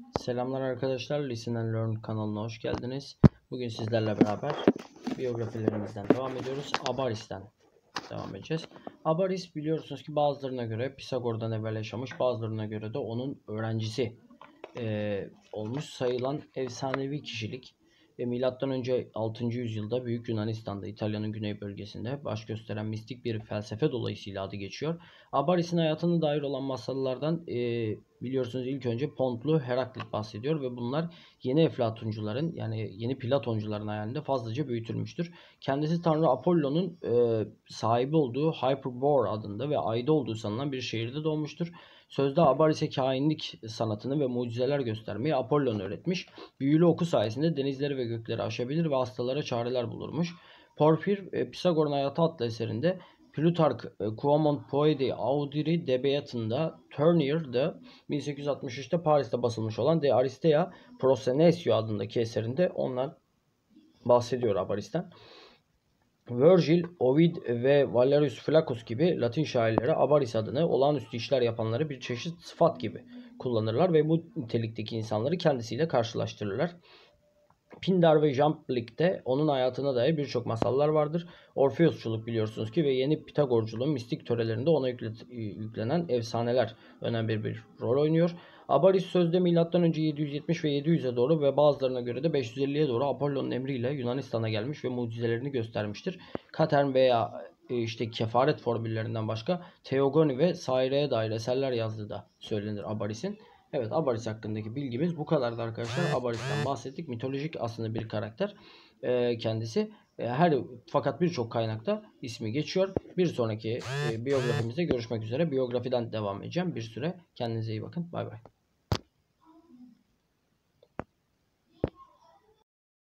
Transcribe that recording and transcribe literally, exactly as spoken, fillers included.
Selamlar arkadaşlar, Listen and Learn kanalına hoş geldiniz. Bugün sizlerle beraber biyografilerimizden devam ediyoruz. Abaris'ten devam edeceğiz. Abaris biliyorsunuz ki bazılarına göre Pisagor'dan evvel yaşamış, bazılarına göre de onun öğrencisi e, olmuş sayılan efsanevi kişilik. Ve milattan önce altıncı yüzyılda Büyük Yunanistan'da, İtalya'nın güney bölgesinde baş gösteren mistik bir felsefe dolayısıyla adı geçiyor. Abaris'in hayatına dair olan masallardan e, biliyorsunuz ilk önce Pontlu Heraklit bahsediyor ve bunlar yeni Eflatuncuların yani yeni Platoncuların hayalinde fazlaca büyütülmüştür. Kendisi Tanrı Apollo'nun e, sahibi olduğu Hyperbore adında ve ayda olduğu sanılan bir şehirde doğmuştur. Sözde Abaris'e kahinlik sanatını ve mucizeler göstermeyi Apollon öğretmiş. Büyülü oku sayesinde denizleri ve gökleri aşabilir ve hastalara çareler bulurmuş. Porfir, e, Pisagor'un Hayatı adlı eserinde Plutark e, Quamont Poedi Audiri Debeatında Turnier'da bin sekiz yüz altmış üçte Paris'te basılmış olan De Aristea Prosenesio adındaki eserinde ondan bahsediyor Abaris'ten. Virgil, Ovid ve Valerius Flaccus gibi Latin şairleri Abaris adını olağanüstü işler yapanları bir çeşit sıfat gibi kullanırlar ve bu nitelikteki insanları kendisiyle karşılaştırırlar. Pindar ve Jamblich'te onun hayatına dair birçok masallar vardır. Orfeusçuluk biliyorsunuz ki ve yeni Pitagorculuğun mistik törelerinde ona yüklenen efsaneler önemli bir rol oynuyor. Abaris sözde milattan önce yedi yüz yetmiş ve yedi yüze doğru ve bazılarına göre de beş yüz elliye doğru Apollon'un emriyle Yunanistan'a gelmiş ve mucizelerini göstermiştir. Katern veya işte kefaret formüllerinden başka Teogoni ve Saire'ye dair eserler yazdığı da söylenir Abaris'in. Evet, Abaris hakkındaki bilgimiz bu kadardı arkadaşlar. Abaris'ten bahsettik. Mitolojik aslında bir karakter e, kendisi. E, her fakat birçok kaynakta ismi geçiyor. Bir sonraki e, biyografimizde görüşmek üzere. Biyografiden devam edeceğim bir süre. Kendinize iyi bakın. Bay bay.